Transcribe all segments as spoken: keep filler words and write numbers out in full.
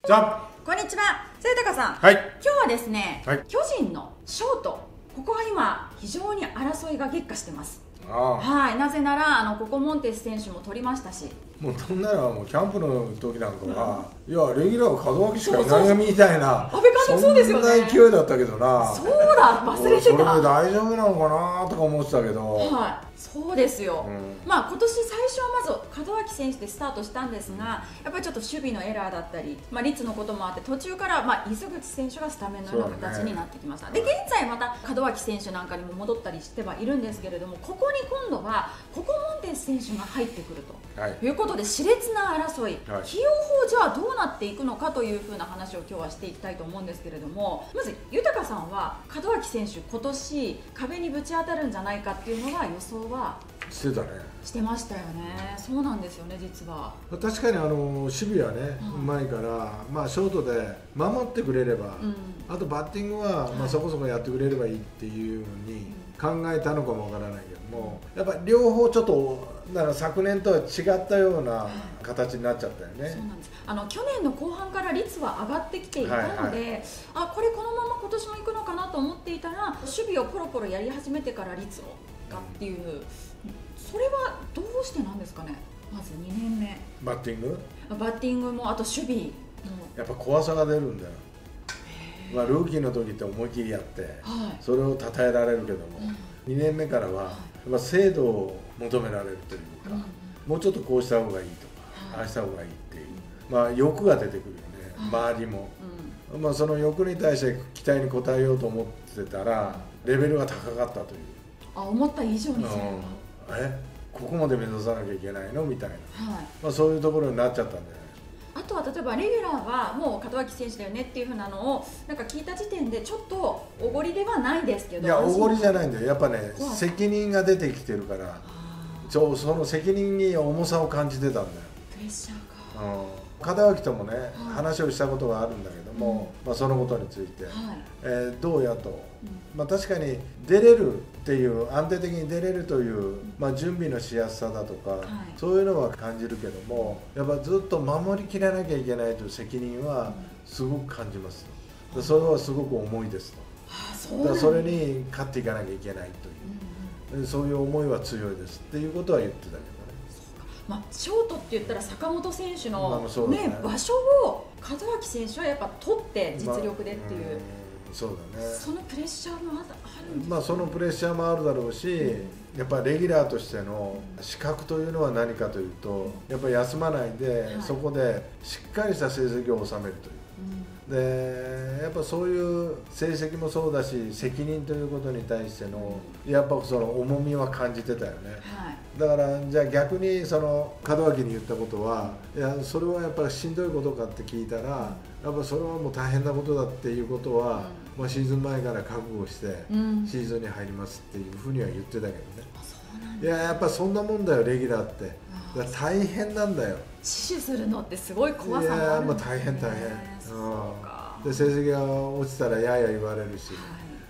じゃあこんにちは、末高さん。 はい。 今日はですね、 はい、 巨人のショート、ここが今非常に争いが激化してます。 ああ、 はい、なぜならあのここモンテス選手も取りましたし、 もうなんならもうキャンプの時なんかは、うん、いやレギュラーは門脇しかいないよみたいな、 安倍監督そうですよね、 そんな勢いだったけどな。 そうだ、忘れてた。 それで大丈夫なのかなとか思ってたけど、 はい、そうですよ、うん、まあ今年最初はまず門脇選手でスタートしたんですが、やっぱりちょっと守備のエラーだったり、まあ、率のこともあって途中からまあ伊豆口選手がスタメンのような形になってきました、ね、で現在また門脇選手なんかにも戻ったりしてはいるんですけれども、ここに今度はここモンテス選手が入ってくると、はい、いうことで熾烈な争い、はい、起用法じゃあどうなっていくのかというふうな話を今日はしていきたいと思うんですけれども、まず豊さんは門脇選手今年壁にぶち当たるんじゃないかっていうのが予想はしてたね。 してましたよね。そうなんですよね、実は。 確かにあの守備はね、うまいから、まあショートで守ってくれれば、うん、あとバッティングはまあそこそこやってくれればいいっていうふうに考えたのかもわからないけども、やっぱり両方ちょっとだから昨年とは違ったような形になっちゃったよね。 そうなんです。あの去年の後半から率は上がってきていたので、はいはい、あこれこのまま今年も行くのかなと思っていたら、守備をポロポロやり始めてから率をがっていう、うん、それはどうしてなんですかね。まずにねんめバッティングバッティングもあと守備もやっぱ怖さが出るんだよ。まあ、ルーキーの時って思い切りやって、はい、それを称えられるけども、うん、にねんめからはやっぱ精度を求められるというか、うん、もうちょっとこうした方がいいとか、はい、ああした方がいいっていう、まあ、欲が出てくるよね、はい、周りも、うん、まあ、その欲に対して期待に応えようと思ってたらレベルが高かったという、 あ思った以上にそれは、うん、 えここまで目指さなきゃいけないのみたいな、はい、まあ、そういうところになっちゃったんだよね。 あとは例えばレギュラーはもう門脇選手だよねっていうふうなのをなんか聞いた時点でちょっとおごりではないですけど、 いやおごりじゃないんだよ、やっぱね責任が出てきてるから、ちょその責任に重さを感じてたんだよ。 プレッシャーか、 うん、門脇ともね、はい、話をしたことがあるんだけども、うん、まあ、そのことについて、はい、えー、どうやと、うん、まあ、確かに出れるっていう安定的に出れるという、まあ、準備のしやすさだとか、はい、そういうのは感じるけども、やっぱずっと守りきらなきゃいけないという責任はすごく感じます、うん、それはすごく重いですと、 はあ、そうなんだからそれに勝っていかなきゃいけないという、うん、そういう思いは強いですっていうことは言ってたけどね。 まあ、ショートって言ったら坂本選手の、 まあねね、場所を門脇選手はやっぱ取って実力でっていう、まあ、 そうだね、 そのプレッシャーもあるんです、ね、 まあ、そのプレッシャーもあるだろうし、うん、やっぱりレギュラーとしての資格というのは何かというと、やっぱり休まないで、はい、そこでしっかりした成績を収めるという、うん、でやっぱそういう成績もそうだし責任ということに対してのやっぱその重みは感じてたよね、はい、だからじゃあ逆にその門脇に言ったことは、いやそれはやっぱりしんどいことかって聞いたら、やっぱそれはもう大変なことだっていうことは、うん、まあシーズン前から覚悟してシーズンに入りますっていうふうには言ってたけどね、うん、いややっぱそんなもんだよレギュラーって、だから大変なんだよ、 死守するのってすごい怖さがあるんですね。 いやまあ大変大変、うん、で成績が落ちたらやや言われるし、はい、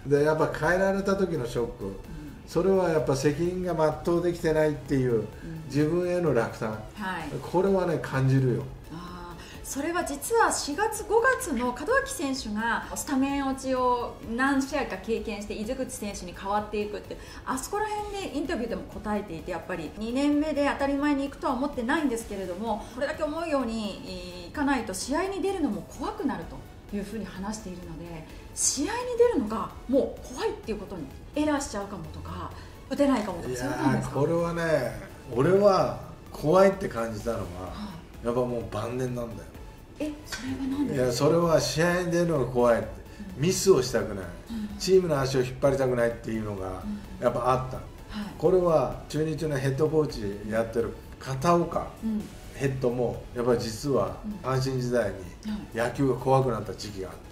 でやっぱ変えられた時のショック、うん、それはやっぱ責任が全うできてないっていう、うん、自分への落胆、はい、これはね感じるよ。 それは実はしがつごがつの門脇選手がスタメン落ちを何試合か経験して伊豆口選手に変わっていくって、あそこら辺でインタビューでも答えていて、やっぱりにねんめで当たり前に行くとは思ってないんですけれども、これだけ思うようにいかないと試合に出るのも怖くなるというふうに話しているので、試合に出るのがもう怖いっていうことにエラーしちゃうかもとか打てないかもとか、そういうことですか。 これはね、俺は怖いって感じたのは、はい、やっぱもう晩年なんだよ。 え、それは何ですか。 いやそれは試合に出るのが怖いって、うん、ミスをしたくない、うん、チームの足を引っ張りたくないっていうのがやっぱあった、うん、はい、これは中日のヘッドコーチやってる片岡、うん、ヘッドもやっぱり実は阪神時代に野球が怖くなった時期があった、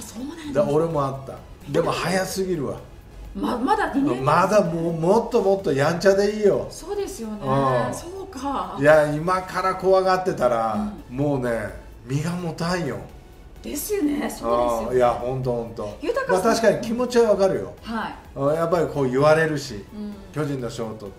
あ、そうなんですか。 だ俺もあった。でも早すぎるわ。 ま, まだにねんまだもうもっともっとやんちゃでいいよ。 そうですよね、うん、そうか。 いや今から怖がってたら、うん、もうね身が持たんよ。 ですよね、そうですよね。 いや本当本当。まあ確かに気持ちはわかるよ、はい、やっぱりこう言われるし、うん、巨人のショートって、うん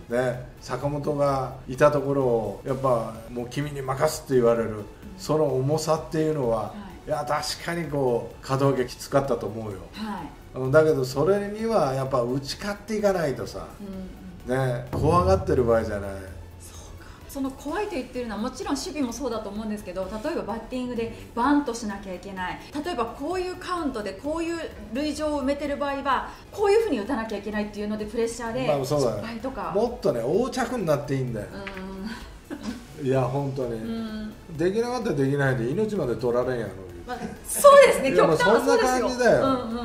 ね、坂本がいたところをやっぱもう君に任すって言われる、その重さっていうのは、はい、いや確かにこう門脇きつかったと思うよ、はい、だけどそれにはやっぱ打ち勝っていかないとさ、うんうん、ね、怖がってる場合じゃない。 その怖いと言ってるのはもちろん守備もそうだと思うんですけど、例えばバッティングでバントしなきゃいけない、例えばこういうカウントでこういう塁上を埋めてる場合はこういうふうに打たなきゃいけないっていうのでプレッシャーで失敗とか、 まあね、もっとね横着になっていいんだよ。いや本当にできなかったらできないで命まで取られんやろ、 まあ、そうですね、極端はそうですよ。 そんな感じだよ、うんうんうん、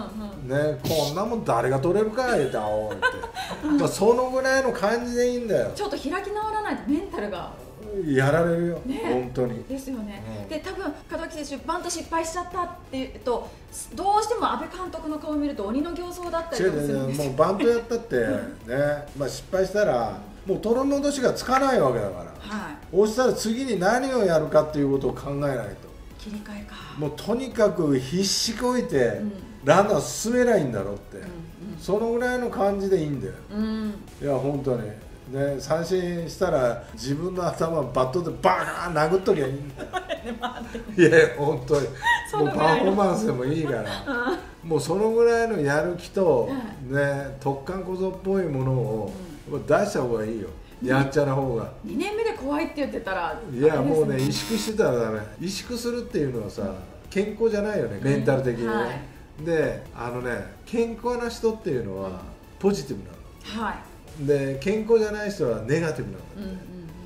ね、こんなもん誰が取れるか言って、青ってまあそのぐらいの感じでいいんだよ。 ちょっと開き直らないとメンタルがやられるよ、 ね、 本当にですよね、うん、で多分門脇選手バント失敗しちゃったっていうとどうしても阿部監督の顔を見ると鬼の形相だったりとかするんですよ。 もうバントやったってね、まあ、失敗したらもう取り戻しがつかないわけだから、はい、そうしたら次に何をやるかっていうことを考えないと。 切り替えか、 もうとにかく必死こいて、うん、ランナー進めないんだろうって、うんうん、そのぐらいの感じでいいんだよ、うん、いや本当にね、三振したら自分の頭をバットでバーン殴っときゃいいんだよいや本当にもうパフォーマンスでもいいからもうそのぐらいのやる気と、ね、特艦小僧っぽいものを出した方がいいよ、やんちゃな方が。 にねんめで怖いって言ってたら、 いやもうね萎縮してたらダメ。萎縮するっていうのはさ、健康じゃないよね、メンタル的にね、はい、であのね健康な人っていうのはポジティブなの、はい、で健康じゃない人はネガティブなんだって、うんうん、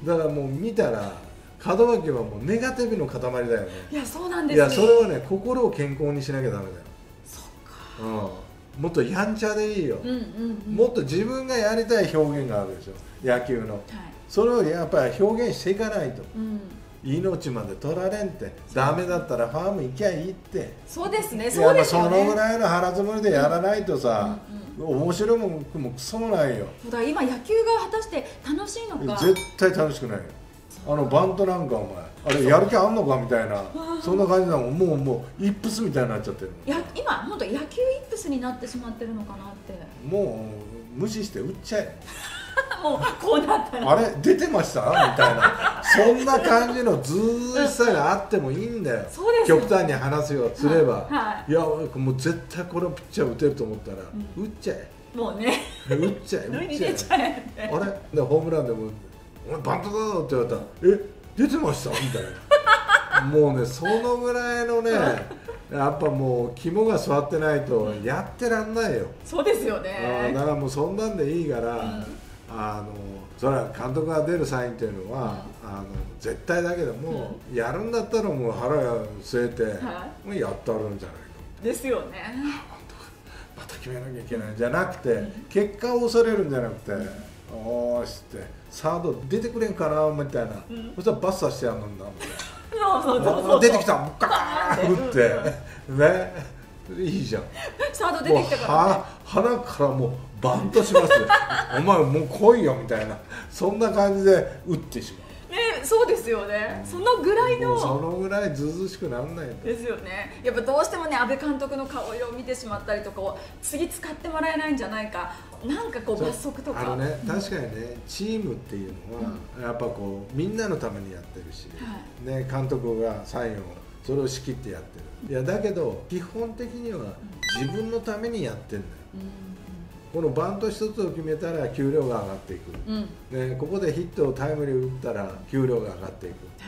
だからもう見たら門脇はもうネガティブの塊だよね。 いやそうなんですね。 いやそれはね心を健康にしなきゃダメだよ。 そっか、 うん、もっとやんちゃでいいよ、うんうんうん、もっと自分がやりたい表現があるでしょ、野球の、はい、それをやっぱり表現していかないと、うん、命まで取られんって、ダメだったらファーム行きゃいいって。 そうですね、そうですよね。 そのぐらいの腹積もりでやらないとさ、うんうんうん、面白いもんもクソもないよ。 だから今野球が果たして楽しいのか。 絶対楽しくないよ。あのバントなんかお前あれやる気あんのかみたいな、そんな感じなの。もうもうイップスみたいになっちゃってる。 いや今本当野球イップスになってしまってるのかなって。 もう無視して打っちゃえもうこうなったらあれ出てましたみたいなそんな感じのずーっさがあってもいいんだよ。 そうですよ。 極端に話すよすれば、はいはい、いやもう絶対このピッチャー打てると思ったら、うん、打っちゃえ。 もうね打っちゃえ打っちゃえちゃえあれでホームランでも「お前バントだぞ」って言われたら「え出てました?」みたいなもうねそのぐらいのねやっぱもう肝が据わってないとやってらんないよ。 そうですよね。 だからもうそんなんでいいから、うん、あのそれは監督が出るサインっていうのは、うん、あの絶対だけども、うん、やるんだったらもう腹据えて、はい、もうやったるんじゃないかですよね。 また決めなきゃいけないんじゃなくて、うん、結果を恐れるんじゃなくて、うん、おーしってサード出てくれんかなみたいな、うん、そしたらバッサーしてやるんだみたいなそうそうそう出てきたガーン打ってねいいじゃん。 サード出てきたからね、 鼻からもうバンとしますよお前もう来いよみたいなそんな感じで打ってしまう。 ね、そうですよね、うん、そのぐらいのそのぐらいずうずうしくならないですよね。やっぱどうしてもね阿部監督の顔色を見てしまったりとか次使ってもらえないんじゃないか、なんかこう罰則とかあのね、確かにねチームっていうのは、うん、やっぱこうみんなのためにやってるし、はい、ね、監督がサインをそれを仕切ってやってる。いやだけど基本的には自分のためにやってんだよ、うんこのバント一つを決めたら給料が上がっていく、うんね、ここでヒットをタイムリー打ったら給料が上がっていく、はい、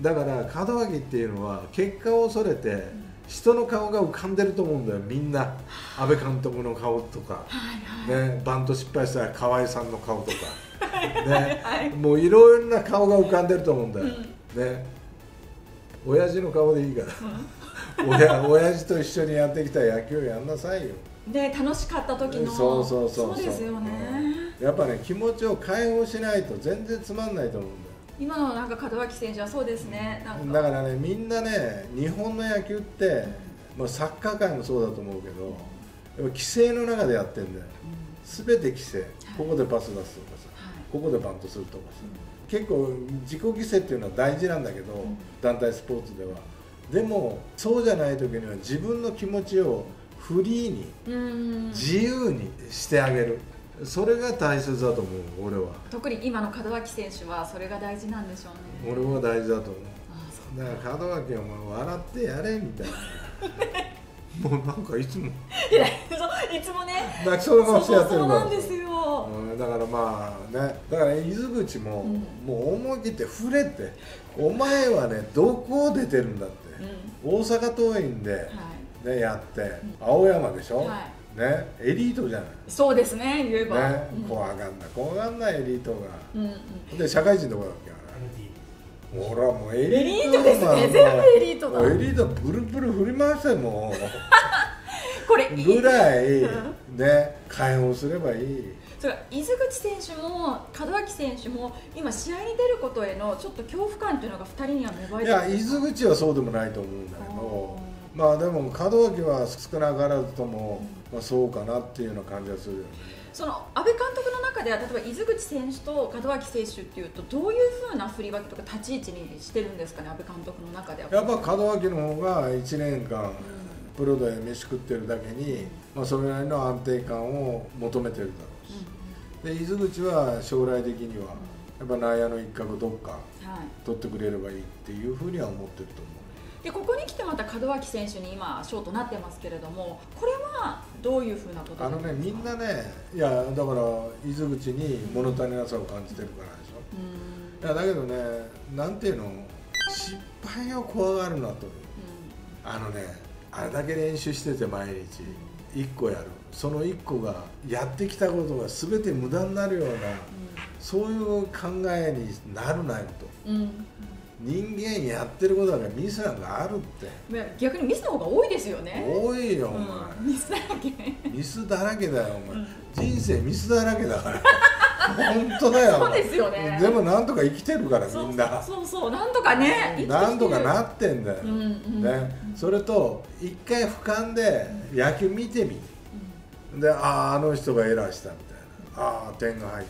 だから門脇っていうのは結果を恐れて、うん、人の顔が浮かんでると思うんだよみんな。阿部監督の顔とか、はいはいね、バント失敗したら河合さんの顔とかね、はい、もういろんな顔が浮かんでると思うんだよ、うん、ね、親父の顔でいいから、うん、親, 親父と一緒にやってきた野球をやんなさいよ。 で楽しかった時のそうそうそうそうですよね、 うん、やっぱね気持ちを解放しないと全然つまんないと思うんだよ。 今のなんか門脇選手はそうですね。なんかだからねみんなね日本の野球って、まあ、サッカー界もそうだと思うけどやっぱ規制の中でやってんだよ、うん、全て規制、ここでパス出すとかさ、はい、ここでバントするとかさ、うん、結構自己犠牲っていうのは大事なんだけど、うん、団体スポーツでは。でもそうじゃない時には自分の気持ちをフリーに自由にしてあげる、 それが大切だと思う、俺は。 特に今の門脇選手はそれが大事なんでしょうね。 俺は大事だと思う。だから門脇はもう笑ってやれみたいなもうなんかいつもいつもね泣きそうな顔してやってるから。 そうなんですよ、 うん、だからまあね、だから伊豆口も、うん、もう思い切って触れて、お前はねどこ出てるんだって、うん、大阪桐蔭で、はいね、やって、うん、青山でしょ、はいね、エリートじゃない。 そうですね、言えば、 ね、うん、怖がんない怖がんないエリートが、うんうん、で社会人どこだっけ、ほらもうエリートですね、全部エリートだ。 エリートブルブル振り回してもこれぐらいね解放すればいい。 それ伊豆口選手も門脇選手も今試合に出ることへのちょっと恐怖感というのがふたりには芽生えてるんですか？ いや、伊豆口はそうでもないと思うんだけど、まあでも門脇は少なからずとも、うん、まあそうかなっていうような感じがするよね。 その阿部監督の中では例えば伊豆口選手と門脇選手っていうとどういうふうな振り分けとか立ち位置にしてるんですかね、阿部監督の中では。 やっぱ門脇の方がいちねんかん、うん、プロで飯食ってるだけに、まあ、それなりの安定感を求めてるだろうし、うん、で伊豆口は将来的にはやっぱ内野の一角どっか取ってくれればいいっていうふうには思ってると思う。 でここに来てまた門脇選手に今ショートなってますけれども、これはどういうふうなことあのね、みんなね、いやだから伊豆口に物足りなさを感じてるからでしょ。うん、いやだけどね、なんていうの、失敗を怖がるなという、うん、あのね、あれだけ練習してて毎日いっこやる、そのいっこがやってきたことが全て無駄になるような、うん、そういう考えになるなよと。うん、人間やってることだからミスなんかあるって。 逆にミスの方が多いですよね。 多いよ、お前、 うん、ミスだらけミスだらけだよお前、うん、人生ミスだらけだから本当だよ。 そうですよね。 でもなんとか生きてるからみんな。 そうそうそうなんとかねなんとかなってんだよ、うんうん、ね、それと一回俯瞰で野球見てみ、うん、で、あああの人がエラーしたみたいな、ああ点が入った、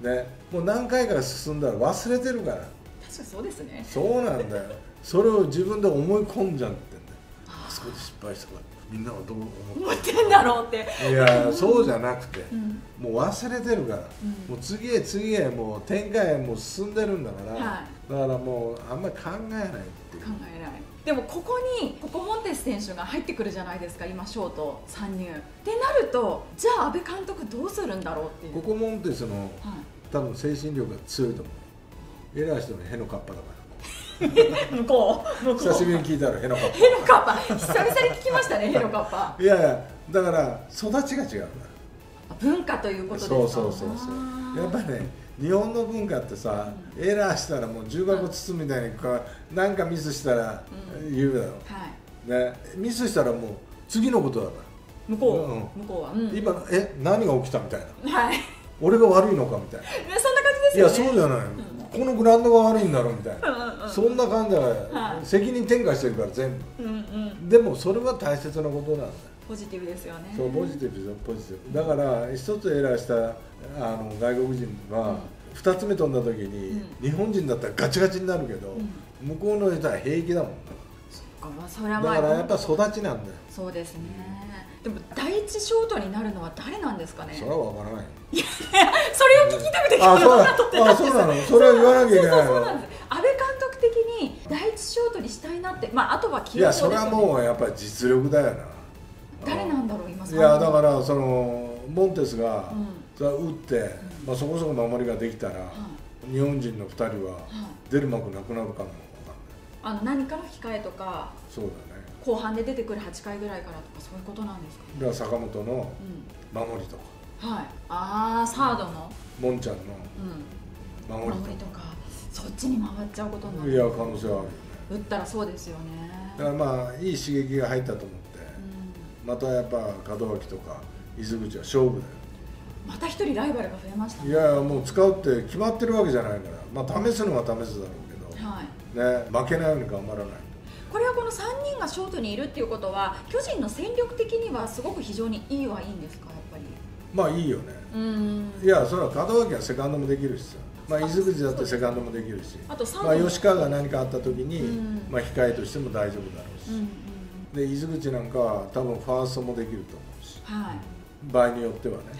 うん、ね、もう何回か進んだら忘れてるから。 確かにそうですね。 そうなんだよそれを自分で思い込んじゃってんだよ。あそこで失敗したからみんなはどう思ってんだろうって。 いやそうじゃなくて、うん、もう忘れてるから、うん、もう次へ次へもう展開へもう進んでるんだから、はい、だからもうあんまり考えないっていう。考えない。でもここにココモンテス選手が入ってくるじゃないですか、今ショート参入ってなると、じゃあ阿部監督どうするんだろうっていう。 ココモンテスの、はい、多分精神力が強いと思う。エラーしてもへのかっぱだから向こう向こう久しぶりに聞いたらへのかっぱ。 へのかっぱ久々に聞きましたねへのかっぱ。 いやいやだから育ちが違うんだ。 文化ということですか。 そうそうそうそうやっぱりね日本の文化ってさ、うん、エラーしたらもう重箱包むみたいに何かミスしたら言うだろ、うんはいね、ミスしたらもう次のことだから向こう、うん、向こうは、うん、 今え何が起きたみたいな、 はい、 俺が悪いのかみたいなそんな感じですよね。 いやそうじゃない、うんこのグラウンドが悪いんだろうみたいなそんな感じだから、はい、責任転嫁してるから全部、うんうん、でもそれは大切なことなんだよ。 ポジティブですよね。 そうポジティブですよポジティブだから一つエラーしたあの外国人はふたつめ飛んだ時に、うん、日本人だったらガチガチになるけど、うん、向こうの人は平気だもん。 そっか、まあ、それはまあだからやっぱ育ちなんだよ。 そうですね。でも第一ショートになるのは誰なんですかね。 それはわからない。 いやそれを聞きたくて聞いたのかとってたんです。あ、そうなの。それは言わなきゃいけないの。 そうそうそうなんです。阿部監督的に第一ショートにしたいなって、まああとは起用法ですよね。いやそれはもうやっぱり実力だよな。 誰なんだろう今。 いやだからそのモンテスが、うん、打って、うんまあ、そこそこ守りができたら、うん、日本人のふたりは出る幕なくなるかもわかんない。 あの何かの控えとか。 そうだね。 後半で出てくるはちかいぐらいからとかそういうことなんですか。 だから坂本の守りとか、 うん、はい、ああサードのもんちゃんの守りとか、 うん、とかそっちに回っちゃうことになる。 いや可能性はあるよね。 打ったらそうですよね。 だからまあいい刺激が入ったと思って、うん、またやっぱ門脇とか伊豆口は勝負だよ。 また一人ライバルが増えましたね。 いやいやもう使うって決まってるわけじゃないから、まあ試すのは試すだろうけど、はいね、負けないように頑張らない。 これはこのさんにんがショートにいるっていうことは巨人の戦力的にはすごく非常にいいはいいんですかやっぱり。 まあいいよね。うんいやそれは門脇はセカンドもできるしさ、まあ、伊豆口だってセカンドもできるし、あとまあ吉川が何かあった時に、まあ、控えとしても大丈夫だろうし、うんうん、で伊豆口なんかは多分ファーストもできると思うし、はい、場合によってはね、はい、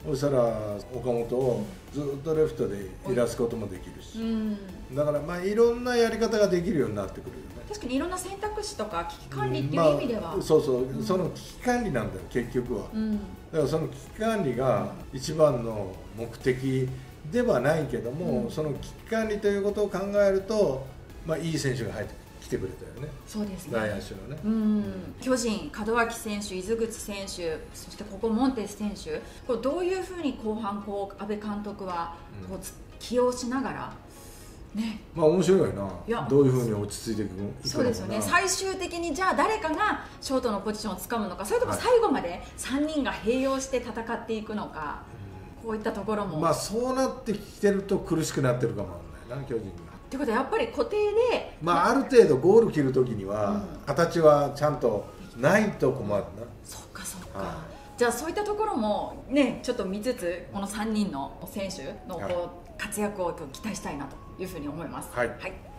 そしたら岡本をずっとレフトでいらすこともできるし、うん、だからまあいろんなやり方ができるようになってくるよね。 確かにいろんな選択肢とか危機管理っていう意味では、 まあ、そうそう、うん、その危機管理なんだよ結局は、うん、だからその危機管理が一番の目的ではないけども、うん、その危機管理ということを考えると、まあ、いい選手が入ってきてくれたよね。 そうですね。 内野手のね、 うん、巨人門脇選手、井口選手、そしてここモンテス選手、こうどういうふうに後半こう安倍監督はこう、うん、起用しながらね、 まあ面白いな。いや、どういうふうに落ち着いていくのかな。 そうですよね。最終的にじゃあ誰かがショートのポジションをつかむのか、それとも最後までさんにんが併用して戦っていくのか、はい、こういったところも、 まあそうなってきてると苦しくなってるかもわかんないな、巨人が。 ってことはやっぱり固定で、 まあある程度ゴール切るときには、うん、形はちゃんとないと困るな。 そっかそっか。はい、じゃあそういったところもね、ちょっと見つつこのさんにんの選手のこう活躍を期待したいなというふうに思います。 はい。 はい。